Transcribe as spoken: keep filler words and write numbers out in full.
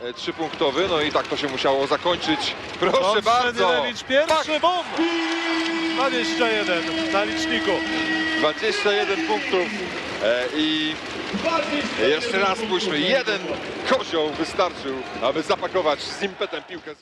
trzypunktowy, no i tak to się musiało zakończyć. Proszę bardzo. Lewicz pierwszy, bum! dwadzieścia jeden na liczniku. dwadzieścia jeden punktów e, i jeszcze raz spójrzmy, jeden kozioł wystarczył, aby zapakować z impetem piłkę.